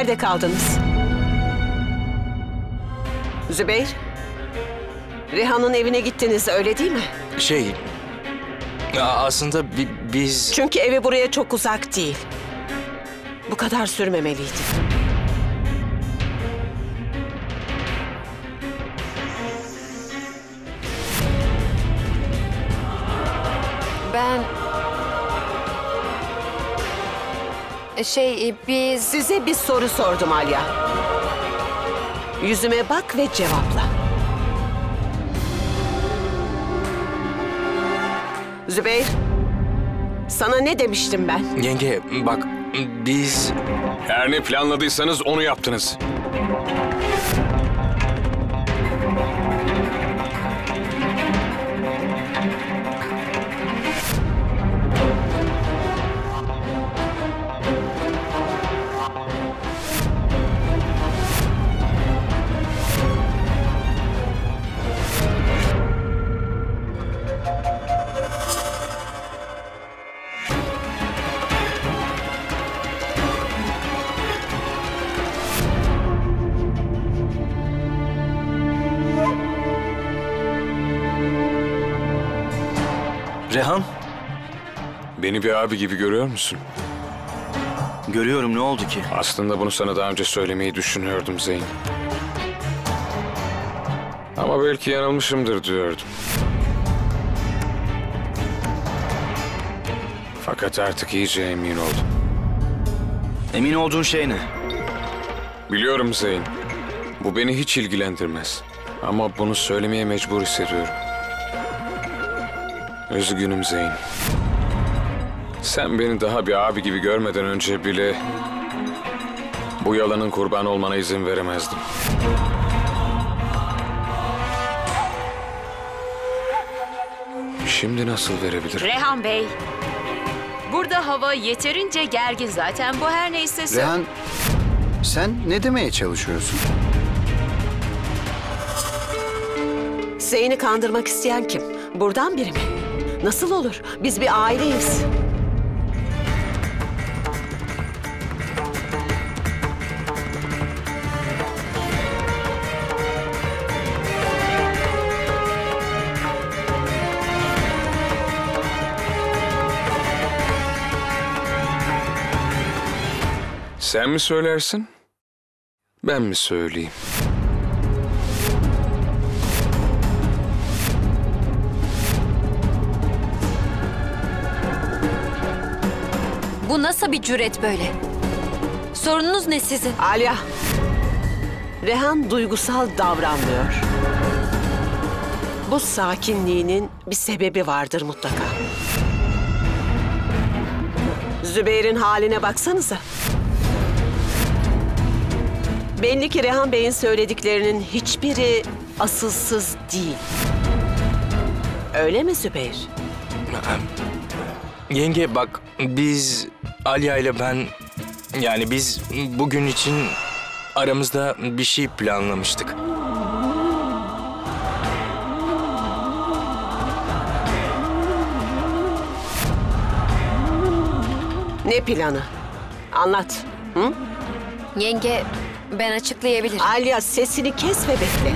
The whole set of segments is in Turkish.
Nerede kaldınız? Zübeyir, Rehan'ın evine gittiniz öyle değil mi? Aslında biz... Çünkü evi buraya çok uzak değil. Bu kadar sürmemeliydi. Biz... Size bir soru sordum Alya. Yüzüme bak ve cevapla. Zübeyir, sana ne demiştim ben? Yenge bak biz... Her ne planladıysanız onu yaptınız. Rehan, Beni bir abi gibi görüyor musun? görüyorum, ne oldu ki? Aslında bunu sana daha önce söylemeyi düşünüyordum Zeyn. Ama belki yanılmışımdır diyordum. Fakat artık iyice emin oldum. Emin olduğun şey ne? Biliyorum Zeyn. Bu beni hiç ilgilendirmez. Ama bunu söylemeye mecbur hissediyorum. Üzgünüm Zeyn. Sen beni daha bir abi gibi görmeden önce bile bu yalanın kurbanı olmana izin veremezdim. Şimdi nasıl verebilirim? Rehan Bey, burada hava yeterince gergin zaten. Bu her neyse... Rehan, sen ne demeye çalışıyorsun? Zeyn'i kandırmak isteyen kim? Buradan biri mi? Nasıl olur? Biz bir aileyiz. Sen mi söylersin? Ben mi söyleyeyim? Bu nasıl bir cüret böyle? Sorununuz ne sizin? Alya, Rehan duygusal davranmıyor. Bu sakinliğinin bir sebebi vardır mutlaka. Zübeyir'in haline baksanıza. Belli ki Rehan Bey'in söylediklerinin hiçbiri asılsız değil. Öyle mi Zübeyir? Yenge bak biz Alya ile ben... Yani biz bugün için aramızda bir şey planlamıştık. Ne planı? Anlat. Hı? Yenge, ben açıklayabilirim. Alya sesini kes ve bekle.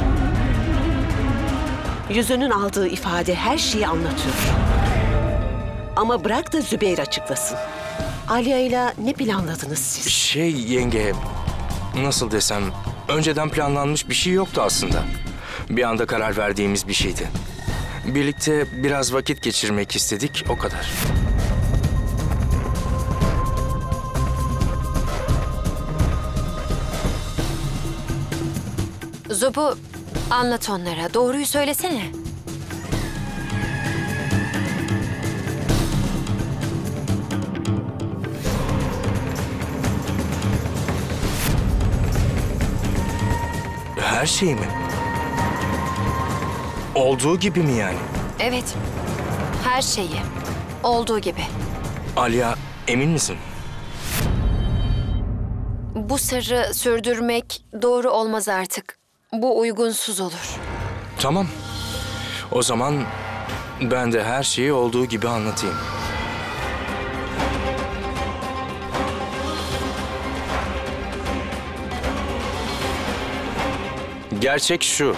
Yüzünün aldığı ifade her şeyi anlatıyor. Ama bırak da Zübeyir açıklasın. Alya ile ne planladınız siz? Yenge, nasıl desem, önceden planlanmış bir şey yoktu aslında. Bir anda karar verdiğimiz bir şeydi. Birlikte biraz vakit geçirmek istedik, o kadar. Zubu, anlat onlara. Doğruyu söylesene. Her şey mi? Olduğu gibi mi yani? Evet, her şeyi. Olduğu gibi. Alya, emin misin? Bu sırrı sürdürmek doğru olmaz artık. Bu uygunsuz olur. Tamam. O zaman ben de her şeyi olduğu gibi anlatayım. Gerçek şu.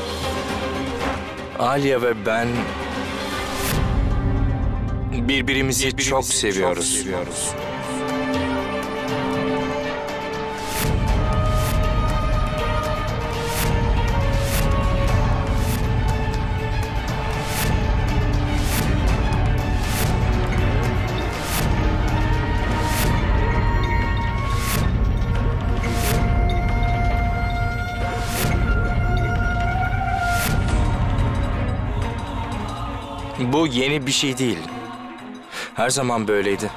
Alia ve ben birbirimizi çok seviyoruz. Bu yeni bir şey değil. Her zaman böyleydi.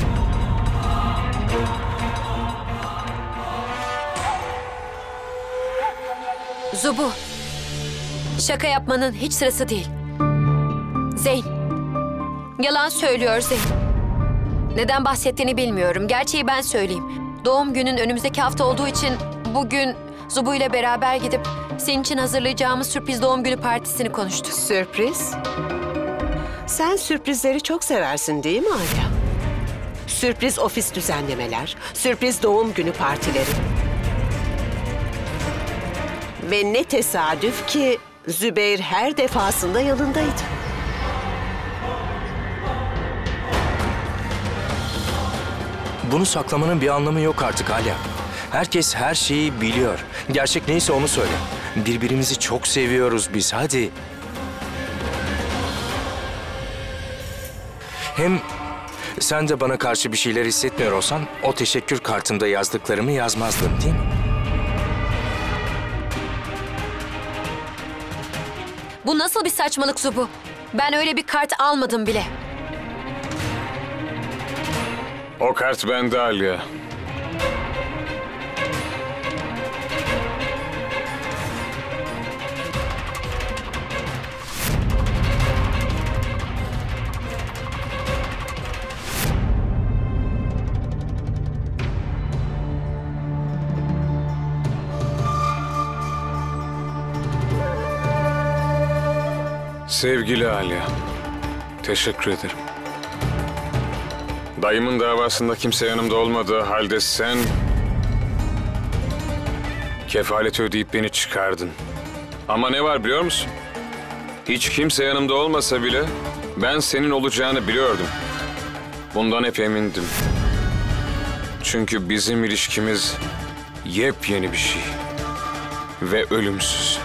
Zubu, şaka yapmanın hiç sırası değil. Zeyn, yalan söylüyor Zeyn. Neden bahsettiğini bilmiyorum. Gerçeği ben söyleyeyim. Doğum günün önümüzdeki hafta olduğu için bugün Zubu ile beraber gidip senin için hazırlayacağımız sürpriz doğum günü partisini konuştuk. Sürpriz? Sen sürprizleri çok seversin değil mi Alia? Sürpriz ofis düzenlemeler, sürpriz doğum günü partileri. Ve ne tesadüf ki Zübeyir her defasında yanındaydı. Bunu saklamanın bir anlamı yok artık Alia. Herkes her şeyi biliyor. Gerçek neyse onu söyle. Birbirimizi çok seviyoruz biz, hadi. Hem sen de bana karşı bir şeyler hissetmiyor olsan o teşekkür kartımda yazdıklarımı yazmazdın değil mi? Bu nasıl bir saçmalık Zubu? Ben öyle bir kart almadım bile. O kart bende Alia. Sevgili Alia, teşekkür ederim. Dayımın davasında kimse yanımda olmadığı halde sen kefaleti ödeyip beni çıkardın. Ama ne var biliyor musun? Hiç kimse yanımda olmasa bile ben senin olacağını biliyordum. Bundan hep emindim. Çünkü bizim ilişkimiz yepyeni bir şey ve ölümsüz.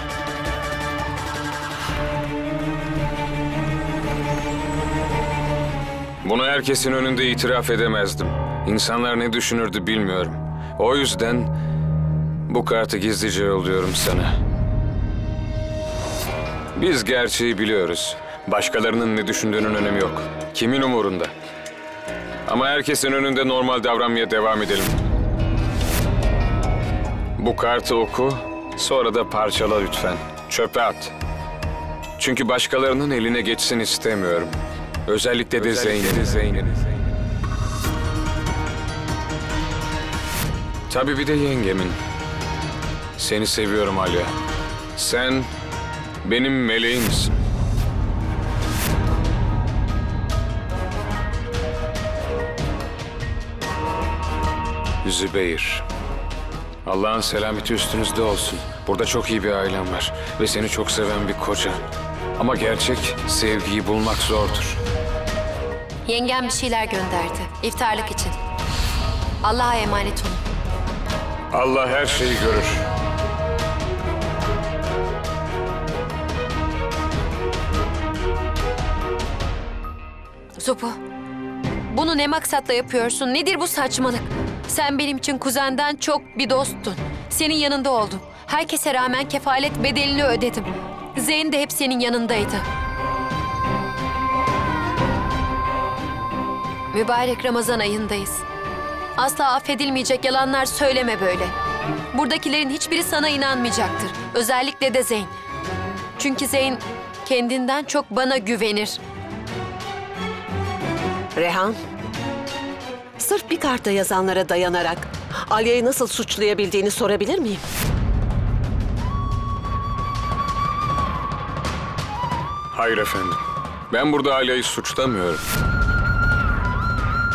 Bunu herkesin önünde itiraf edemezdim. İnsanlar ne düşünürdü bilmiyorum. O yüzden bu kartı gizlice yolluyorum sana. Biz gerçeği biliyoruz. Başkalarının ne düşündüğünün önemi yok. Kimin umurunda? Ama herkesin önünde normal davranmaya devam edelim. Bu kartı oku, sonra da parçala lütfen. Çöpe at. Çünkü başkalarının eline geçsin istemiyorum. Özellikle de Zeynep'in. Tabii bir de yengemin. Seni seviyorum Alia. Sen benim meleğimsin. Zübeyir. Allah'ın selameti üstünüzde olsun. Burada çok iyi bir ailem var ve seni çok seven bir koca. Ama gerçek sevgiyi bulmak zordur. Yengem bir şeyler gönderdi. İftarlık için. Allah'a emanet olun. Allah her şeyi görür. Zubu, bunu ne maksatla yapıyorsun? Nedir bu saçmalık? Sen benim için kuzenden çok bir dosttun. Senin yanında oldum. Herkese rağmen kefalet bedelini ödedim. Zeyn de hep senin yanındaydı. Mübarek Ramazan ayındayız. Asla affedilmeyecek yalanlar söyleme böyle. Buradakilerin hiçbiri sana inanmayacaktır. Özellikle de Zeyn. Çünkü Zeyn kendinden çok bana güvenir. Rehan, sırf bir kartta yazanlara dayanarak Alia'yı nasıl suçlayabildiğini sorabilir miyim? Hayır efendim. Ben burada Alia'yı suçlamıyorum.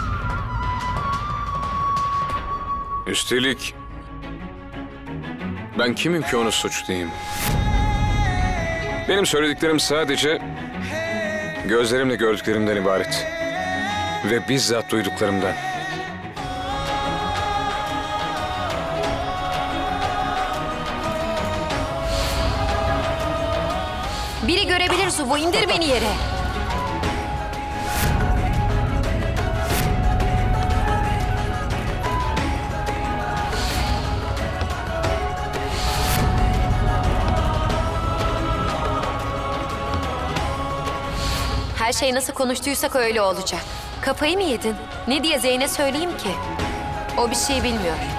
Üstelik Ben kimim ki onu suçlayayım? Benim söylediklerim sadece gözlerimle gördüklerimden ibaret. Ve bizzat duyduklarımdan. Biri görebilir Zubu, indir beni yere. Her şey nasıl konuştuysak öyle olacak. Kafayı mı yedin? Ne diye Zeyn'e söyleyeyim ki? O bir şey bilmiyor.